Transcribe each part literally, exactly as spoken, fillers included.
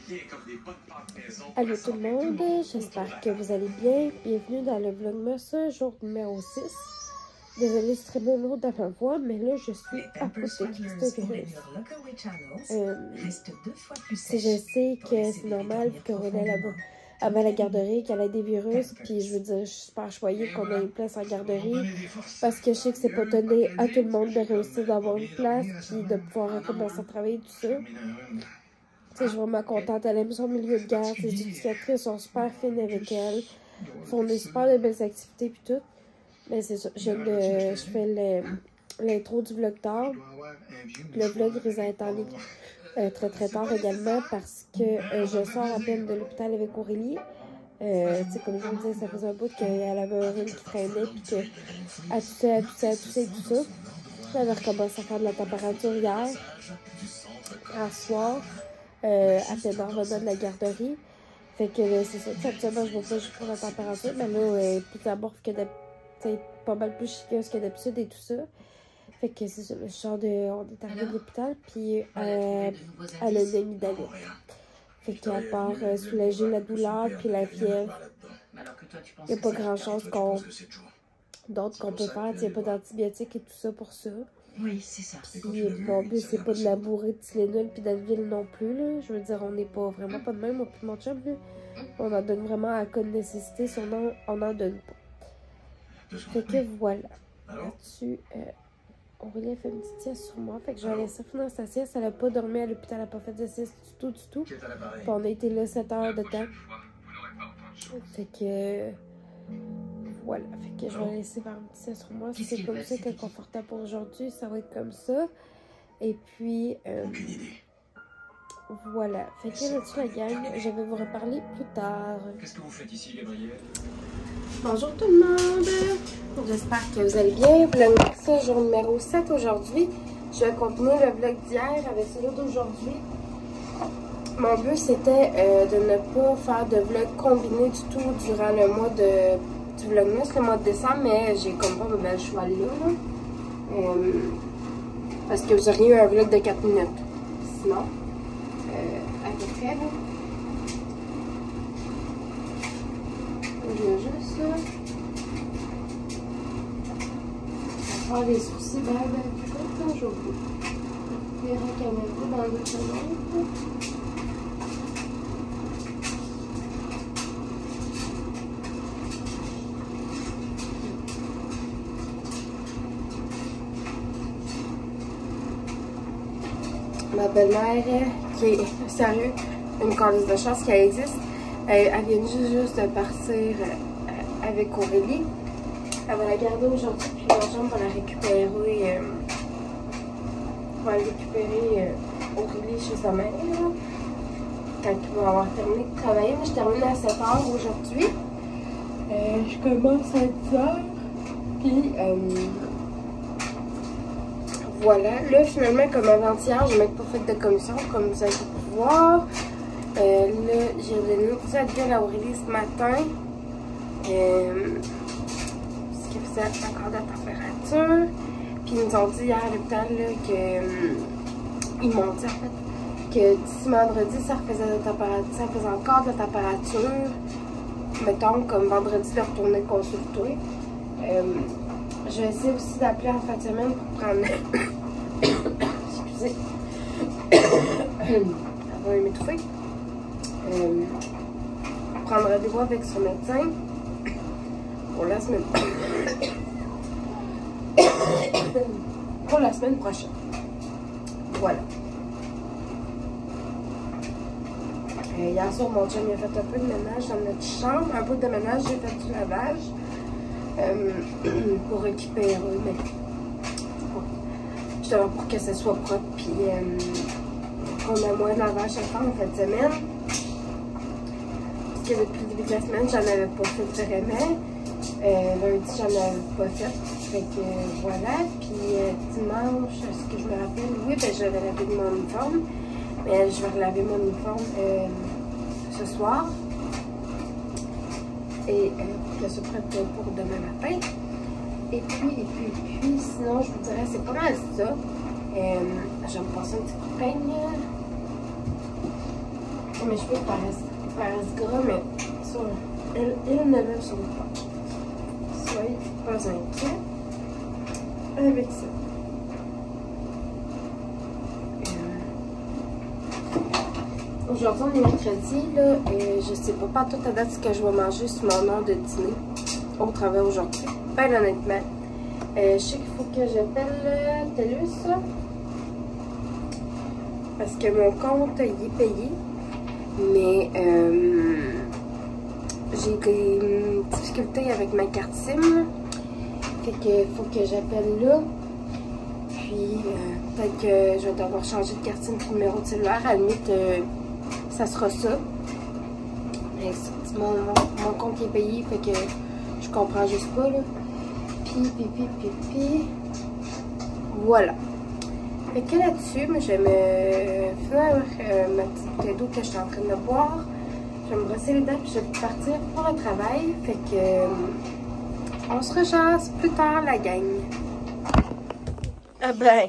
Allô tout le monde, j'espère que vous allez bien. Bienvenue dans le Vlogmas, jour numéro six. Désolée, c'est très bien lourd dans ma voix, mais là je suis à bout de Christovirus. Euh, si je sais que c'est normal qu'on est là-bas avant la garderie, qu'elle a des virus, puis je veux dire, je suis super choyée qu'on ait une place en garderie, parce que je sais que c'est pas donné à tout le monde de réussir d'avoir une place, puis de pouvoir recommencer à travailler, tout ça. Je suis vraiment contente. Elle aime son milieu de garde. Les éducatrices sont super fines avec elle. Ils font des super de belles activités puis tout. Mais c'est ça. Je, le, je fais l'intro du vlog tard. Le vlog risque d'être en ligne euh, très très tard également parce que euh, je sors à peine de l'hôpital avec Aurélie. Euh, comme je vous disais, ça faisait un bout qu'elle avait un rhume qui traînait puis qu'elle toussait, elle toussait, elle toussait et tout ça. Elle avait recommencé à faire de la température hier, hier soir. Euh, à peine en revenant de la garderie. Fait que euh, c'est ça. Habituellement, je ne vais pas juste pour la température, mais là, elle est plus amorphe que d'habitude, pas mal plus chiqueuse que d'habitude et tout ça. Fait que c'est ça. Le genre de. On est arrivé de l'hôpital, puis euh, elle a une amygdalite. Fait qu'à part euh, soulager la douleur, puis la fièvre, il n'y a pas grand chose qu'on d'autre qu'on peut faire. Il n'y a pas d'antibiotiques et tout ça pour ça. Oui, c'est ça. Puis mon but, c'est pas de la bourrer de Tylenol puis d'Advil non plus, là. Je veux dire, on n'est pas vraiment pas de même, moi puis mon chum, là. On en donne vraiment à cas de nécessité, sinon on n'en donne pas. Fait que voilà. Là-dessus, euh, Aurélie a fait une petite sieste sur moi. Fait que je vais laisser finir sa sieste. Elle a pas dormi à l'hôpital, elle a pas fait de sieste du tout, du tout. Puis on a été là sept heures de temps. Fait que... Voilà, fait que je vais la laisser faire un petit sieste sur moi. Si c'est comme ça qu'elle est confortable pour aujourd'hui, ça va être comme ça. Et puis, euh, voilà. Fait que là-dessus, la gang, je vais vous reparler plus tard. Qu'est-ce que vous faites ici, Gabriel? Bonjour tout le monde! J'espère que vous allez bien. Vlogmas, jour numéro sept aujourd'hui. Je vais continuer le vlog d'hier avec celui d'aujourd'hui. Mon but, c'était euh, de ne pas faire de vlog combiné du tout durant le mois de... du vlogmas le mois de décembre, mais j'ai comme pas ma belle cheval là, là. Euh, parce que vous auriez eu un vlog de quatre minutes. Sinon, euh, à peu près, là. Je vais juste, là, faire les sourcils, ben, ben, plus quand j'ai oublié. Je vais la caméra dans le salon. Ma belle-mère, qui est sérieux, une calice de chance qu'elle existe, elle, elle vient juste, juste de partir euh, avec Aurélie. Elle va la garder aujourd'hui, puis ma chambre va la récupérer, euh, va aller récupérer euh, Aurélie chez sa mère, là, quand elle va avoir terminé de travailler. Moi, je termine à sept heures aujourd'hui. Euh, je commence à dix heures, puis... Euh, Voilà, là finalement comme avant-hier, j'ai même pas fait de commission comme vous avez pu voir. Euh, là, j'ai donné une petite Advil à Aurélie ce matin. Euh, ce qui faisait encore de la température. Puis ils nous ont dit hier à l'hôpital que euh, ils m'ont dit en fait que d'ici vendredi ça refaisait de la température, ça faisait encore de la température. Mettons comme vendredi de retourner consulter. Euh, Je vais essayer aussi d'appeler en fin de semaine pour prendre... Excusez. Elle va m'étouffer. Euh, prendre rendez-vous avec son médecin pour la semaine... pour la semaine prochaine. Voilà. Euh, hier soir, mon chum a fait un peu de ménage dans notre chambre. Un peu de ménage, j'ai fait du lavage. Euh, pour récupérer, mais bon, justement pour que ce soit propre, puis euh, qu'on a moins de lavage à faire en fin de semaine. Parce que depuis le début de la semaine, j'en avais pas fait vraiment. Euh, lundi, j'en avais pas fait. Fait que euh, voilà. Puis euh, dimanche, ce que je me rappelle, oui, ben, j'avais lavé mon uniforme. Mais je vais relaver mon uniforme euh, ce soir. Et euh, pour que ce soit prêt pour demain matin. Et puis, et puis, et puis, sinon, je vous dirais, c'est pas mal ça. Euh, je vais me passer un petit coup de peigne. que mes cheveux paraissent, paraissent gras, mais ça, ils, ils ne le sont pas. Soyez pas inquiets avec ça. Aujourd'hui, on est mercredi, là, et je sais pas, pas toute la date ce que je vais manger sur mon heure de dîner au travail aujourd'hui. Ben honnêtement, euh, je sais qu'il faut que j'appelle euh, TELUS, là, parce que mon compte il est payé, mais euh, j'ai des difficultés avec ma carte SIM, là. Fait que faut que j'appelle là. Puis euh, peut-être que je vais devoir changer de carte SIM et de numéro de cellulaire. À la limite, euh, ça sera ça. Mais mon, mon, mon compte est payé, fait que je comprends juste pas, là. Puis, puis, puis, puis, puis. Voilà. Fait que là-dessus, je vais me faire euh, ma petite d'eau que je suis en train de boire. Je vais me brosser les dents, puis je vais partir pour le travail. Fait que euh, on se rechasse plus tard, la gang. Ah ben.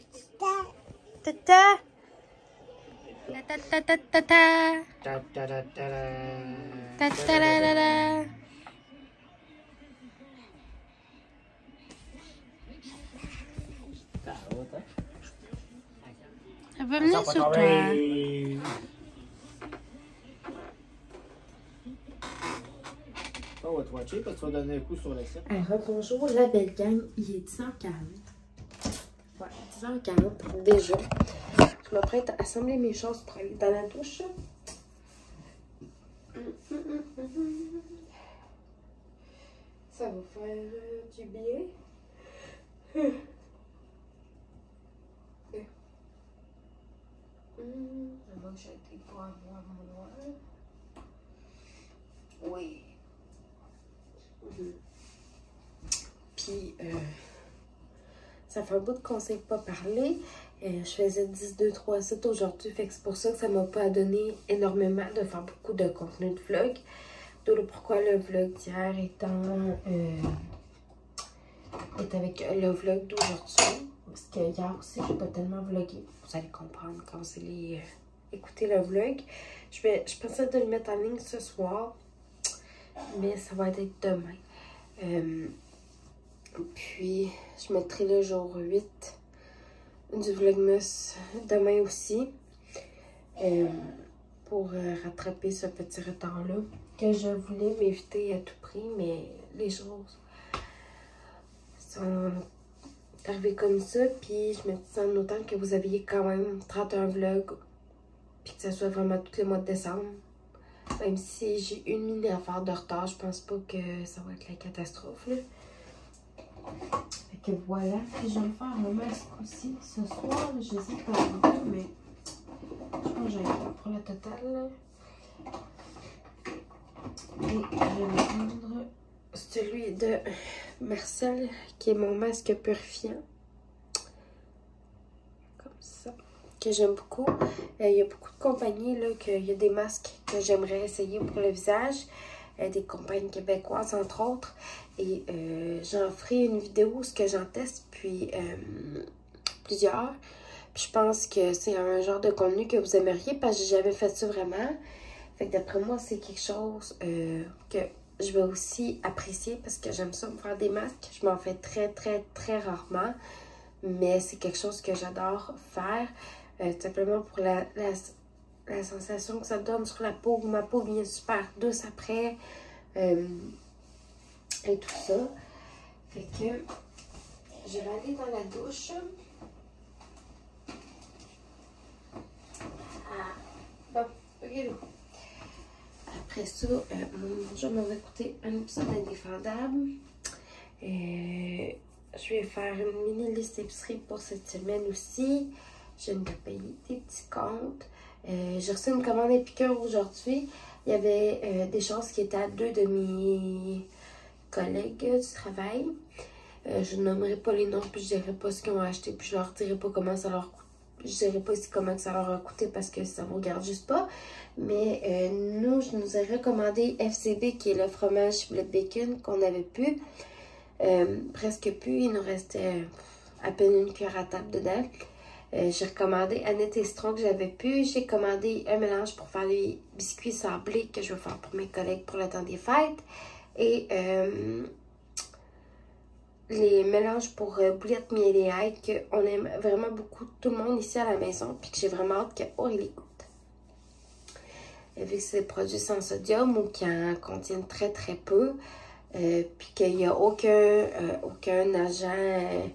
Tata. Ta ta ta ta ta. Ta ta ta ta. Ta ta ta ta ta. Elle va venir sur toi. On va te watcher parce que tu vas donner un coup sur le site. Alors, bonjour la belle gang, il est dix heures quarante. Ouais, dix heures quarante déjà. Je m'apprête à assembler mes choses pour aller dans la douche. Ça va faire euh, du bien. Avant que j'aille pour avoir mon noir. Oui. Puis, euh, ça fait un bout qu'on ne s'est pas parlé. Euh, je faisais dix, deux, trois, sept aujourd'hui. Fait que c'est pour ça que ça m'a pas donné énormément de faire beaucoup de contenu de vlog. D'où pourquoi le vlog d'hier étant euh, est avec le vlog d'aujourd'hui. Parce que hier aussi, je n'ai pas tellement vlogué. Vous allez comprendre quand vous allez euh, écouter le vlog. Je, vais, je pensais de le mettre en ligne ce soir. Mais ça va être demain. Euh, puis, je mettrai le jour huit du vlogmas demain aussi. Euh, pour euh, rattraper ce petit retard-là. Que je voulais m'éviter à tout prix. Mais les choses sont arrivées comme ça. Puis, je me disais en autant que vous aviez quand même trente et un vlogs. Puis que ça soit vraiment tous les mois de décembre. Même si j'ai une mini affaire de retard, je pense pas que ça va être la catastrophe, là. Fait que voilà. Puis je vais faire un masque aussi ce soir. Je sais pas encore, mais je pense que j'ai un pour le total, là. Et je vais prendre celui de Marcel, qui est mon masque purifiant. Comme ça. Que j'aime beaucoup. Il euh, y a beaucoup de compagnies, là, qu'il y a des masques que j'aimerais essayer pour le visage. Euh, des compagnies québécoises, entre autres. Et euh, j'en ferai une vidéo, ce que j'en teste, puis euh, plusieurs. Puis je pense que c'est un genre de contenu que vous aimeriez, parce que j'ai jamais fait ça vraiment. Fait que d'après moi, c'est quelque chose euh, que je vais aussi apprécier, parce que j'aime ça me faire des masques. Je m'en fais très, très, très rarement. Mais c'est quelque chose que j'adore faire. Euh, tout simplement pour la, la, la sensation que ça donne sur la peau. Ma peau devient super douce après. Euh, et tout ça. Fait que je vais aller dans la douche. Ah, bon, ok. Après ça, euh, je m'en vais écouter un épisode d'Indéfendable. Euh, je vais faire une mini liste d'épicerie pour cette semaine aussi. Je viens de payer des petits comptes. Euh, j'ai reçu une commande épicure aujourd'hui. Il y avait euh, des choses qui étaient à deux de mes collègues du travail. Euh, je ne nommerai pas les noms, puis je ne dirai pas ce qu'ils ont acheté, puis je leur dirai pas comment ça leur coûte. Je ne dirai pas ici comment ça leur a coûté parce que ça ne vous regarde juste pas. Mais euh, nous, je nous ai recommandé F C B, qui est le fromage bleu bacon qu'on avait pu. Euh, presque plus. Il nous restait à peine une cuillère à table dedans. Euh, j'ai recommandé Annette et Citron que j'avais pu. J'ai commandé un mélange pour faire les biscuits sablés que je vais faire pour mes collègues pour le temps des fêtes. Et euh, les mélanges pour euh, boulettes miel et ail qu'on aime vraiment beaucoup tout le monde ici à la maison. Puis que j'ai vraiment hâte qu'Aurélie goûte. Et vu que c'est des produits sans sodium ou qui en contiennent très très peu. Euh, puis qu'il n'y a aucun, euh, aucun agent... Euh,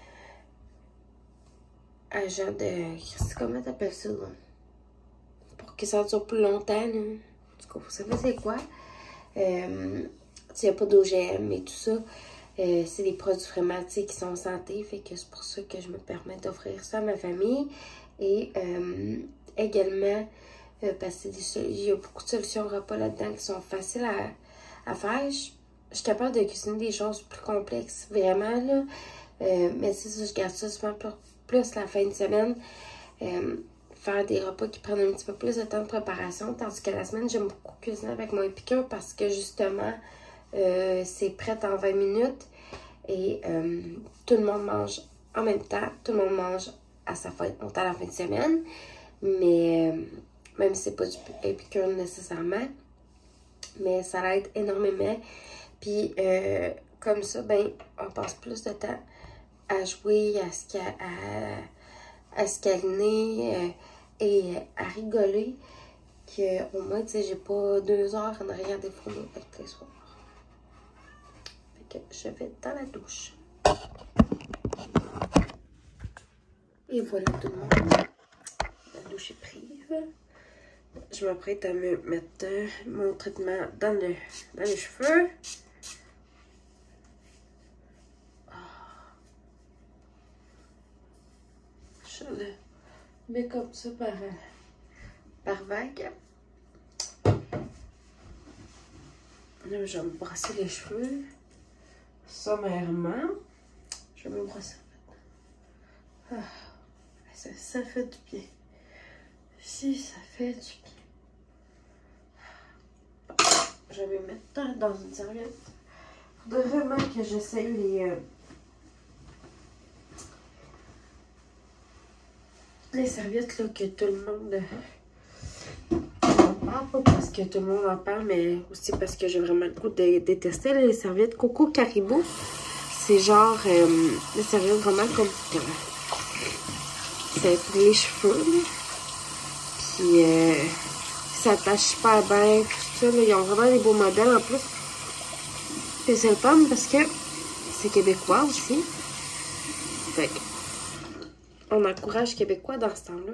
agent de... Comment t'appelles ça, là? Pour que ça dure plus longtemps, là. En tout cas, vous savez c'est quoi? Euh, il n'y a pas d'O G M et tout ça. Euh, c'est des produits vraiment, tu sais, qui sont en santé. Fait que c'est pour ça que je me permets d'offrir ça à ma famille. Et euh, également, euh, parce qu'il y a beaucoup de solutions repas là-dedans qui sont faciles à, à faire. Je, je suis capable de cuisiner des choses plus complexes, vraiment, là. Euh, mais c'est ça, je garde ça souvent pour plus la fin de semaine. Euh, faire des repas qui prennent un petit peu plus de temps de préparation. Tandis que la semaine, j'aime beaucoup cuisiner avec mon épicure parce que justement, euh, c'est prêt en vingt minutes. Et euh, tout le monde mange en même temps. Tout le monde mange à sa fin, à la fin de semaine. Mais euh, même si c'est pas du épicure nécessairement. Mais ça l'aide énormément. Puis euh, comme ça, ben, on passe plus de temps à jouer, à se, à, à se câliner euh, et à rigoler, qu'au moins, tu sais, j'ai pas deux heures en arrière des fourneaux tous les soirs. Fait que je vais dans la douche. Et voilà tout le monde. La douche est prise. Je m'apprête à me mettre euh, mon traitement dans, le, dans les cheveux. Je le mets comme ça par, par vague. Là, je vais me brosser les cheveux sommairement. Je vais me brosser. Ah, ça, ça fait du bien. Si, ça fait du bien. Je vais mettre dans une serviette. Il faudrait vraiment que j'essaye les... Euh, les serviettes là, que tout le monde en parle, pas parce que tout le monde en parle, mais aussi parce que j'ai vraiment le goût de détester les serviettes Coco Caribou. C'est genre euh, des serviettes vraiment comme euh, c'est pour les cheveux là. Puis euh, ça attache super bien, tout ça là. Ils ont vraiment des beaux modèles en plus. Puis c'est le fun parce que c'est québécois aussi. Fait que on encourage Québécois dans ce temps-là.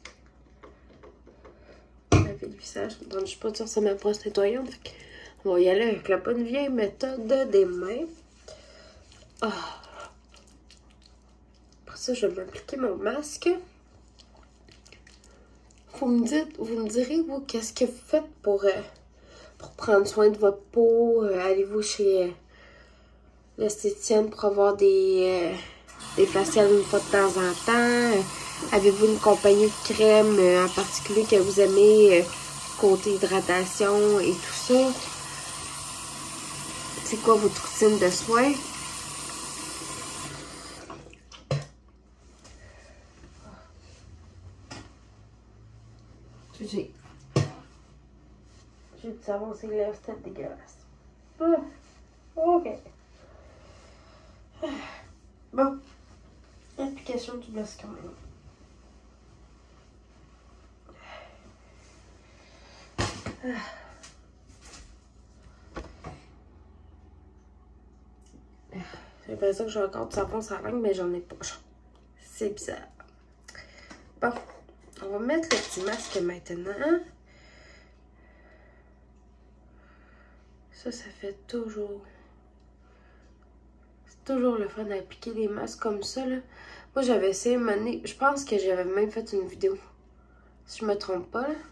Laver le visage. Donc, je suis pas sûre que c'est ma brosse nettoyante. On va y aller avec la bonne vieille méthode des mains. Oh. Après ça, je vais m'appliquer mon masque. Vous me dites, vous me direz, vous, qu'est-ce que vous faites pour, euh, pour prendre soin de votre peau? Euh, Allez-vous chez euh, l'esthéticienne pour avoir des... Euh, des faciales une fois de temps en temps? Euh, Avez-vous une compagnie de crème euh, en particulier que vous aimez euh, côté hydratation et tout ça? C'est quoi votre routine de soins? J'ai J'ai du savon, c'est lèvres, c'était dégueulasse. Ah, ok. Bon. Application du mascara. Ah. J'ai l'impression que j'ai encore du savon sur la langue, mais j'en ai pas. C'est bizarre. Bon, on va mettre le petit masque maintenant. Ça, ça fait toujours... C'est toujours le fun d'appliquer des masques comme ça, là. Moi, j'avais essayé une année. Je pense que j'avais même fait une vidéo. Si je me trompe pas, là.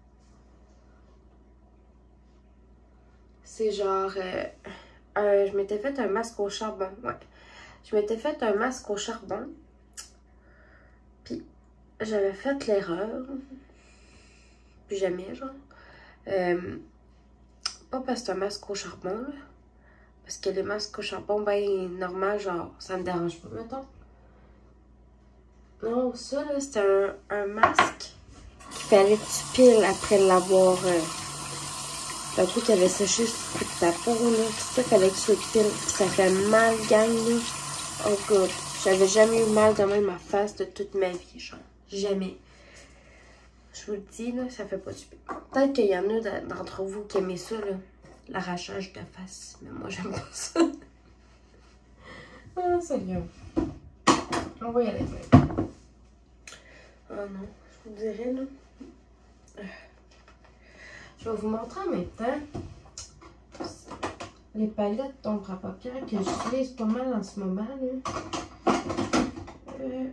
C'est genre... Euh, euh, je m'étais fait un masque au charbon. Ouais. Je m'étais fait un masque au charbon. Puis, j'avais fait l'erreur. Plus jamais, genre. Euh, pas parce que c'est un masque au charbon, là. Parce que les masques au charbon, ben, normal, genre, ça me dérange pas, mettons. Non, ça, là, c'était un, un masque qu'il fallait que tu piles après l'avoir... Euh, le truc qui avait séché sur toute ta peau, là. Tout ça, fallait que tu le piles. Ça fait mal, gang, là. Oh, God. J'avais jamais eu mal de même ma face de toute ma vie, genre. Jamais. Je vous le dis, là, ça fait pas du bien. Peut-être qu'il y en a d'entre vous qui aimez ça, là. L'arrachage de face. Mais moi, j'aime pas ça. Ah, Seigneur. On va y aller. Oh non, je vous dirais, là. Je vais vous montrer en même temps les palettes d'ombre à paupières que j'utilise pas mal en ce moment, là. Euh,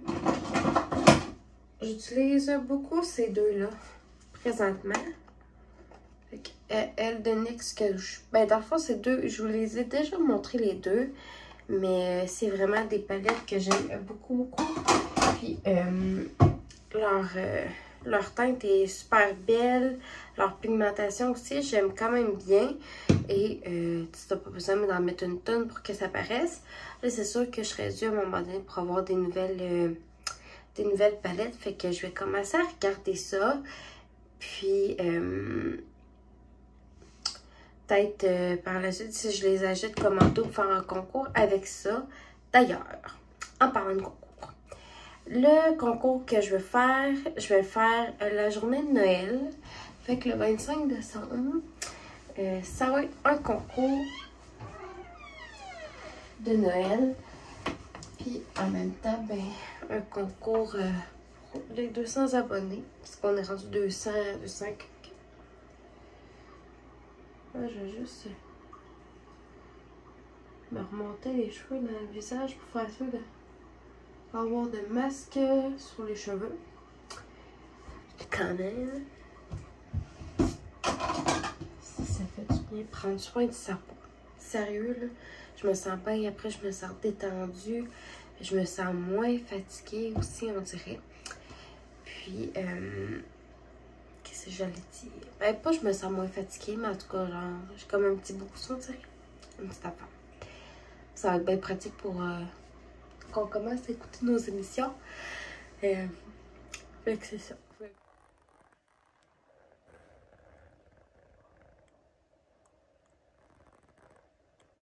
J'utilise beaucoup ces deux-là, présentement. Fait que, elle de N Y X que je... Ben, dans le fond, ces deux, je vous les ai déjà montré les deux. Mais c'est vraiment des palettes que j'aime beaucoup, beaucoup. Puis, euh, leur, euh, leur teinte est super belle. Leur pigmentation aussi, j'aime quand même bien. Et euh, tu n'as pas besoin d'en mettre une tonne pour que ça paraisse. Là, c'est sûr que je serais due à un moment donné pour avoir des nouvelles, euh, des nouvelles palettes. Fait que je vais commencer à regarder ça. Puis, euh, peut-être euh, par la suite, si je les achète comme en pour faire un concours avec ça. D'ailleurs, en parlant de concours, le concours que je vais faire, je vais faire euh, la journée de Noël. Fait que le vingt-cinq décembre, euh, ça va être un concours de Noël. Puis en même temps, ben, un concours euh, pour les deux cents abonnés. Parce qu'on est rendu deux cents, deux cents. Ah, je vais juste me remonter les cheveux dans le visage pour faire sûr de pas avoir de masque sur les cheveux. Quand même. Si ça fait du bien, prendre soin de sa peau. Sérieux, là. Je me sens bien, après je me sens détendue. Je me sens moins fatiguée aussi, on dirait. Puis, euh, qu'est-ce que j'allais dire? Ben, pas je me sens moins fatiguée, mais en tout cas, genre, j'ai comme un petit boost, on dirait. Une petite affaire. Ça va être bien pratique pour euh, qu'on commence à écouter nos émissions. Euh, fait que c'est ça.